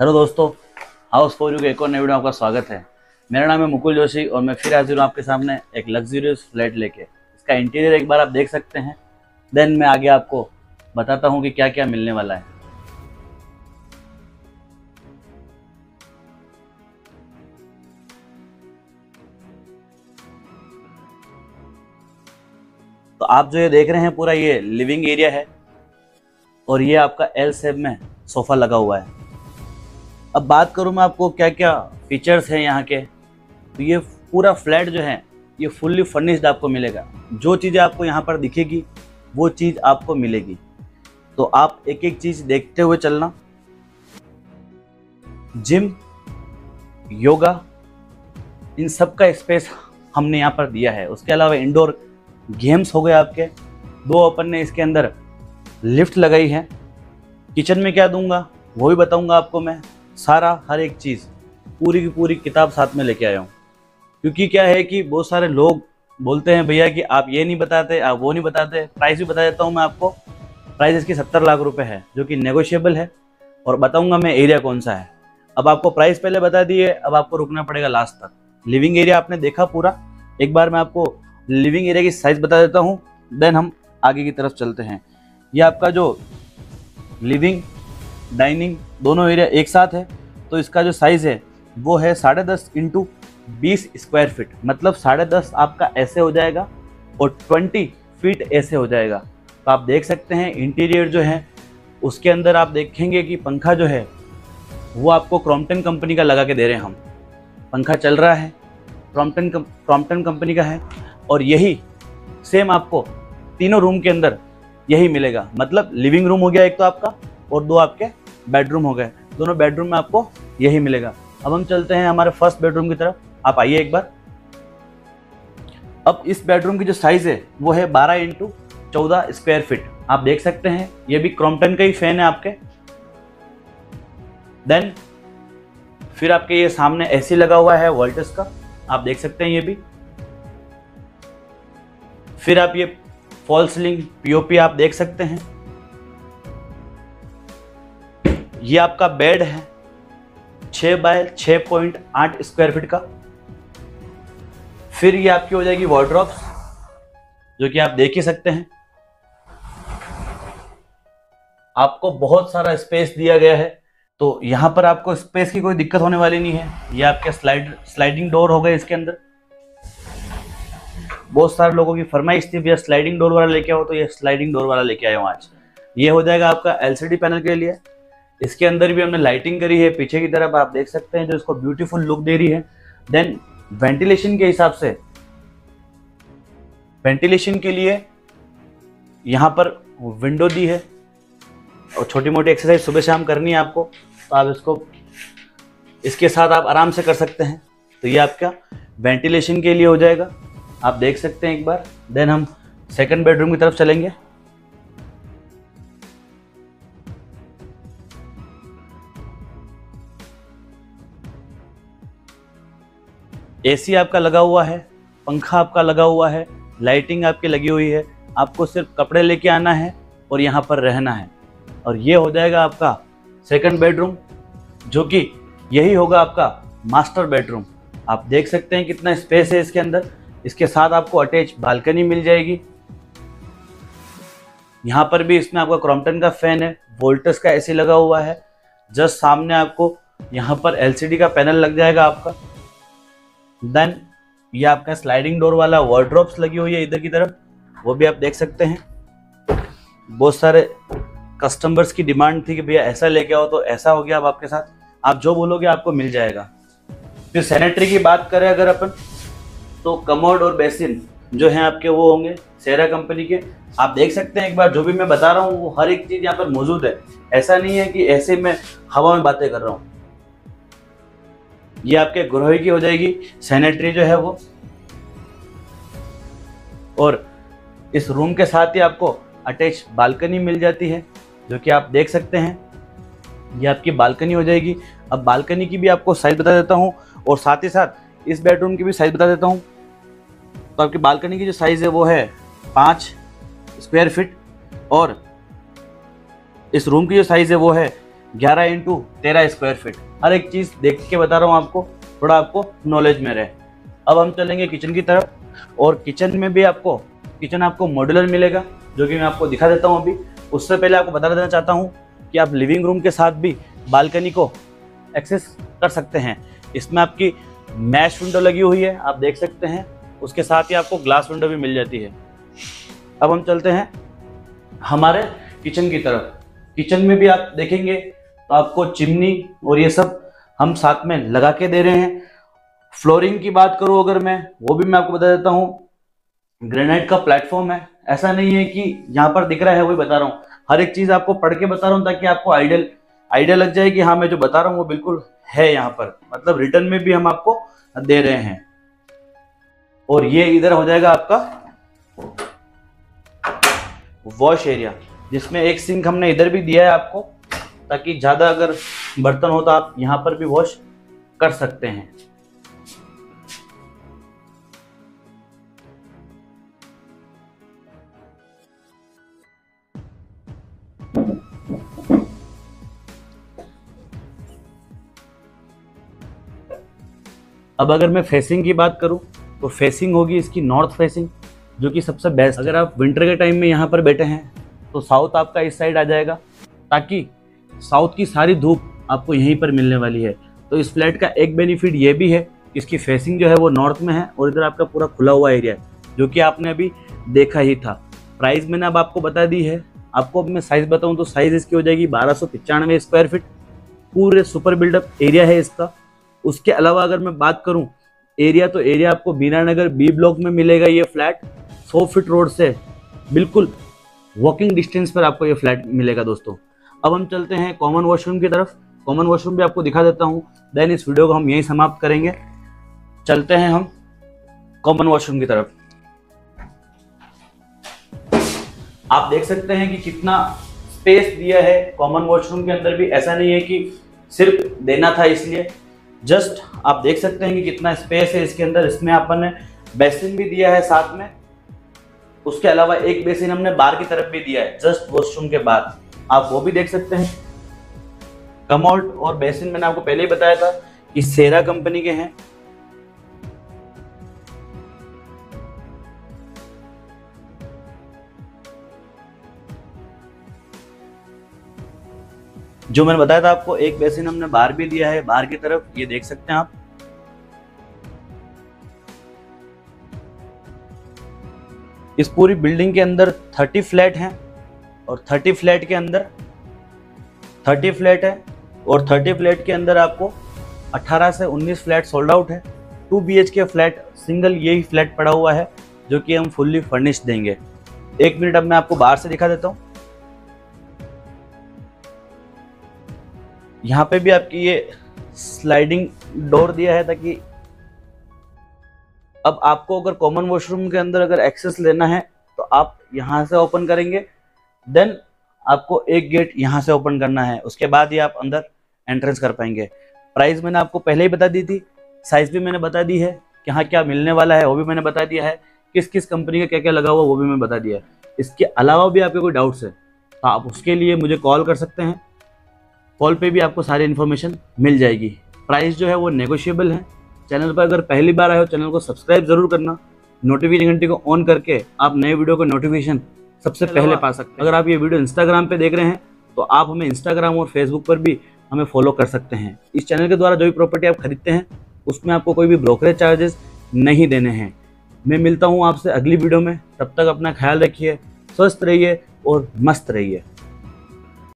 Hello दोस्तों, house for you के एक और नए वीडियो में आपका स्वागत है। मेरा नाम है मुकुल जोशी और मैं फिर हाजिर हूँ आपके सामने एक लग्जरियस फ्लैट लेके। इसका इंटीरियर एक बार आप देख सकते हैं, देन मैं आगे आपको बताता हूँ कि क्या क्या मिलने वाला है। तो आप जो ये देख रहे हैं पूरा ये लिविंग एरिया है और ये आपका एल शेप में सोफा लगा हुआ है। अब बात करूं मैं आपको क्या क्या फीचर्स हैं यहाँ के, तो ये पूरा फ्लैट जो है ये फुल्ली फर्निश्ड आपको मिलेगा। जो चीज़ें आपको यहाँ पर दिखेगी वो चीज़ आपको मिलेगी, तो आप एक एक चीज़ देखते हुए चलना। जिम, योगा, इन सब का स्पेस हमने यहाँ पर दिया है। उसके अलावा इंडोर गेम्स हो गए आपके दो। अपन ने इसके अंदर लिफ्ट लगाई है। किचन में क्या दूंगा वो भी बताऊंगा आपको मैं। सारा हर एक चीज़ पूरी की पूरी किताब साथ में लेके आया हूँ, क्योंकि क्या है कि बहुत सारे लोग बोलते हैं भैया कि आप ये नहीं बताते, आप वो नहीं बताते। प्राइस भी बता देता हूँ मैं आपको। प्राइस इसकी 70 लाख रुपए है, जो कि नेगोशिएबल है, और बताऊंगा मैं एरिया कौन सा है। अब आपको प्राइस पहले बता दिए, अब आपको रुकना पड़ेगा लास्ट तक। लिविंग एरिया आपने देखा पूरा, एक बार मैं आपको लिविंग एरिया की साइज बता देता हूँ, देन हम आगे की तरफ चलते हैं। ये आपका जो लिविंग डाइनिंग दोनों एरिया एक साथ है, तो इसका जो साइज़ है वो है 10.5 इंटू 20 स्क्वायर फीट। मतलब 10.5 आपका ऐसे हो जाएगा और 20 फीट ऐसे हो जाएगा। तो आप देख सकते हैं इंटीरियर जो है उसके अंदर आप देखेंगे कि पंखा जो है वो आपको क्रॉम्पटन कंपनी का लगा के दे रहे हैं हम। पंखा चल रहा है, क्रॉम्पटन कंपनी का है, और यही सेम आपको तीनों रूम के अंदर यही मिलेगा। मतलब लिविंग रूम हो गया एक तो आपका, और दो आपके बेडरूम हो गए। दोनों बेडरूम में आपको यही मिलेगा। अब हम चलते हैं हमारे फर्स्ट बेडरूम की तरफ। आप आइए एक बार। अब इस बेडरूम की जो साइज है वो है 12 इंटू 14 स्क्वायर फीट। आप देख सकते हैं ये भी क्रॉम्पटन का ही फैन है आपके। देन फिर आपके ये सामने एसी लगा हुआ है वोल्टस का, आप देख सकते हैं ये भी। फिर आप ये फॉल सीलिंग पीओपी आप देख सकते हैं। ये आपका बेड है 6 बाय 6.8 स्क्वायर फीट का। फिर ये आपकी हो जाएगी वार्डरोब्स, जो कि आप देख ही सकते हैं। आपको बहुत सारा स्पेस दिया गया है, तो यहां पर आपको स्पेस की कोई दिक्कत होने वाली नहीं है। ये आपके स्लाइडिंग डोर हो गए इसके अंदर। बहुत सारे लोगों की फरमाइश थी भैया स्लाइडिंग डोर वाला लेके आओ, तो ये स्लाइडिंग डोर वाला लेके आया हूँ आज। ये हो जाएगा आपका एलसीडी पैनल के लिए। इसके अंदर भी हमने लाइटिंग करी है पीछे की तरफ, आप देख सकते हैं, जो इसको ब्यूटीफुल लुक दे रही है। देन वेंटिलेशन के हिसाब से, वेंटिलेशन के लिए यहाँ पर विंडो दी है, और छोटी मोटी एक्सरसाइज सुबह शाम करनी है आपको, तो आप इसको इसके साथ आप आराम से कर सकते हैं। तो ये आपका वेंटिलेशन के लिए हो जाएगा, आप देख सकते हैं एक बार। देन हम सेकंड बेडरूम की तरफ चलेंगे। एसी आपका लगा हुआ है, पंखा आपका लगा हुआ है, लाइटिंग आपकी लगी हुई है। आपको सिर्फ कपड़े लेके आना है और यहाँ पर रहना है। और ये हो जाएगा आपका सेकंड बेडरूम, जो कि यही होगा आपका मास्टर बेडरूम। आप देख सकते हैं कितना स्पेस है इसके अंदर। इसके साथ आपको अटैच बालकनी मिल जाएगी। यहाँ पर भी इसमें आपका क्रॉम्पटन का फैन है, वोल्टस का एसी लगा हुआ है। जस्ट सामने आपको यहाँ पर एलसीडी का पैनल लग जाएगा आपका। देन ये आपका स्लाइडिंग डोर वाला वार्डरोब्स लगी हुई है इधर की तरफ, वो भी आप देख सकते हैं। बहुत सारे कस्टमर्स की डिमांड थी कि भैया ऐसा लेके आओ, तो ऐसा हो गया। अब आपके साथ आप जो बोलोगे आपको मिल जाएगा। फिर सैनिटरी की बात करें अगर अपन, तो कमोड और बेसिन जो हैं आपके वो होंगे सेरा कंपनी के। आप देख सकते हैं एक बार, जो भी मैं बता रहा हूँ वो हर एक चीज़ यहाँ पर मौजूद है। ऐसा नहीं है कि ऐसे मैं हवा में बातें कर रहा हूँ। ये आपके ग्रोही की हो जाएगी सैनिटरी जो है वो। और इस रूम के साथ ही आपको अटैच बालकनी मिल जाती है, जो कि आप देख सकते हैं। ये आपकी बालकनी हो जाएगी। अब बालकनी की भी आपको साइज बता देता हूँ, और साथ ही साथ इस बेडरूम की भी साइज बता देता हूँ। तो आपकी बालकनी की जो साइज है वो है 5 स्क्वायर फीट, और इस रूम की जो साइज है वो है 11 इंटू 13 स्क्वायर फीट। हर एक चीज़ देख के बता रहा हूँ आपको, थोड़ा आपको नॉलेज में रहे। अब हम चलेंगे किचन की तरफ, और किचन में भी आपको मॉड्यूलर मिलेगा, जो कि मैं आपको दिखा देता हूँ अभी। उससे पहले आपको बता देना चाहता हूँ कि आप लिविंग रूम के साथ भी बालकनी को एक्सेस कर सकते हैं। इसमें आपकी मैश विंडो लगी हुई है, आप देख सकते हैं। उसके साथ ही आपको ग्लास विंडो भी मिल जाती है। अब हम चलते हैं हमारे किचन की तरफ। किचन में भी आप देखेंगे तो आपको चिमनी और ये सब हम साथ में लगा के दे रहे हैं। फ्लोरिंग की बात करूं अगर मैं, वो भी मैं आपको बता देता हूँ। ग्रेनाइट का प्लेटफॉर्म है, ऐसा नहीं है कि यहाँ पर दिख रहा है वही बता रहा हूँ। हर एक चीज आपको पढ़ के बता रहा हूँ ताकि आपको आइडिया लग जाए कि हाँ मैं जो बता रहा हूँ वो बिल्कुल है यहाँ पर, मतलब रिटर्न में भी हम आपको दे रहे हैं। और ये इधर हो जाएगा आपका वॉश एरिया, जिसमें एक सिंक हमने इधर भी दिया है आपको, ताकि ज्यादा अगर बर्तन हो तो आप यहाँ पर भी वॉश कर सकते हैं। अब अगर मैं फेसिंग की बात करूं तो फेसिंग होगी इसकी नॉर्थ फेसिंग, जो कि सबसे बेस्ट। अगर आप विंटर के टाइम में यहाँ पर बैठे हैं तो साउथ आपका इस साइड आ जाएगा, ताकि साउथ की सारी धूप आपको यहीं पर मिलने वाली है। तो इस फ्लैट का एक बेनिफिट ये भी है, इसकी फेसिंग जो है वो नॉर्थ में है, और इधर आपका पूरा खुला हुआ एरिया है, जो कि आपने अभी देखा ही था। प्राइस मैंने अब आपको बता दी है। आपको अब मैं साइज़ बताऊँ तो साइज़ इसकी हो जाएगी 1295 स्क्वायर फीट। पूरे सुपर बिल्डअप एरिया है इसका। उसके अलावा अगर मैं बात करूं एरिया, तो एरिया आपको बीनानगर बी ब्लॉक में मिलेगा। ये फ्लैट 100 फीट रोड से बिल्कुल वॉकिंग डिस्टेंस पर आपको ये फ्लैट मिलेगा दोस्तों। अब हम चलते हैं कॉमन वॉशरूम की तरफ। कॉमन वॉशरूम भी आपको दिखा देता हूं, देन इस वीडियो को हम यहीं समाप्त करेंगे। चलते हैं हम कॉमन वॉशरूम की तरफ। आप देख सकते हैं कि कितना स्पेस दिया है कॉमन वॉशरूम के अंदर भी। ऐसा नहीं है कि सिर्फ देना था इसलिए, जस्ट आप देख सकते हैं कि कितना स्पेस है इसके अंदर। इसमें अपन ने बेसिन भी दिया है साथ में। उसके अलावा एक बेसिन हमने बाहर की तरफ भी दिया है, जस्ट वॉशरूम के बाद, आप वो भी देख सकते हैं। कमोड और बेसिन मैंने आपको पहले ही बताया था कि सेरा कंपनी के हैं। जो मैंने बताया था आपको, एक बेसिन हमने बाहर भी दिया है, बाहर की तरफ, ये देख सकते हैं आप। इस पूरी बिल्डिंग के अंदर 30 फ्लैट हैं, और 30 फ्लैट के अंदर 30 फ्लैट है, और 30 फ्लैट के अंदर आपको 18 से 19 फ्लैट सोल्ड आउट है। 2 BHK फ्लैट सिंगल यही फ्लैट पड़ा हुआ है, जो कि हम फुल्ली फर्निश्ड देंगे। एक मिनट अब मैं आपको बाहर से दिखा देता हूँ। यहाँ पे भी आपकी ये स्लाइडिंग डोर दिया है, ताकि अब आपको अगर कॉमन वॉशरूम के अंदर अगर एक्सेस लेना है तो आप यहाँ से ओपन करेंगे, देन आपको एक गेट यहाँ से ओपन करना है, उसके बाद ही आप अंदर एंट्रेंस कर पाएंगे। प्राइस मैंने आपको पहले ही बता दी थी, साइज भी मैंने बता दी है, कि हाँ क्या मिलने वाला है वो भी मैंने बता दिया है, किस किस कंपनी का क्या क्या लगा हुआ वो भी मैंने बता दिया है। इसके अलावा भी आपके कोई डाउट्स है तो आप उसके लिए मुझे कॉल कर सकते हैं। कॉल पे भी आपको सारी इन्फॉर्मेशन मिल जाएगी। प्राइस जो है वो नेगोशिएबल है। चैनल पर अगर पहली बार आए हो, चैनल को सब्सक्राइब जरूर करना, नोटिफिकेशन घंटी को ऑन करके आप नए वीडियो को नोटिफिकेशन सबसे पहले पा सकते हैं। अगर आप ये वीडियो इंस्टाग्राम पे देख रहे हैं तो आप हमें इंस्टाग्राम और फेसबुक पर भी हमें फॉलो कर सकते हैं। इस चैनल के द्वारा जो भी प्रॉपर्टी आप खरीदते हैं उसमें आपको कोई भी ब्रोकरेज चार्जेस नहीं देने हैं। मैं मिलता हूँ आपसे अगली वीडियो में, तब तक अपना ख्याल रखिए, स्वस्थ रहिए और मस्त रहिए।